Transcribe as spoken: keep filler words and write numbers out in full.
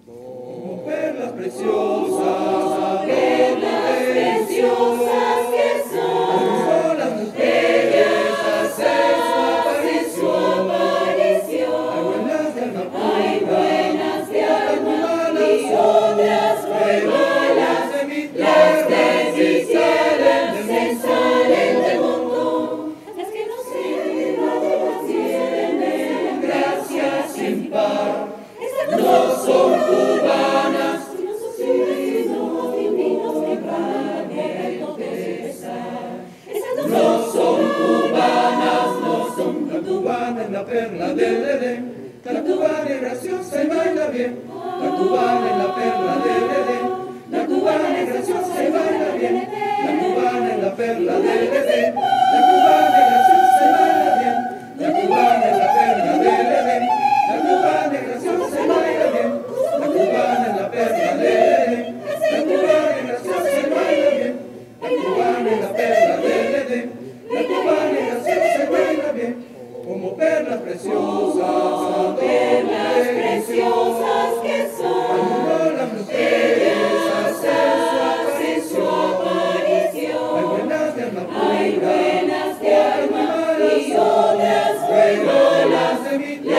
Como perlas preciosas, perlas preciosas que son, las mujeres hacen su aparición. Hay buenas de alma hay pura, buenas de alma y son, otras muy malas. de mi Las tierra, desdichadas se salen del mundo, las que no se tienen gracia sin par. Estas no son cubanas, sino sus signos divinos que van el pesar. Estas no son cubanas, no son La cubana es la perla del Edén, la cubana es graciosa y baila bien. La cubana es la perla del Edén, la cubana es graciosa y baila bien. La cubana es la perla del Edén, la cubana es graciosa y baila bien. La cubana es la perla del Edén, la cubana es graciosa y baila bien. La cubana es la perla del Edén, la cubana es graciosa y baila bien. La cubana es la perla del Edén, la cubana es graciosa y baila bien. Como perlas preciosas, perlas preciosas que son, las mujeres hacen su aparición. hay buenas de alma Hay pura, buenas de alma y otras muy malas. de mi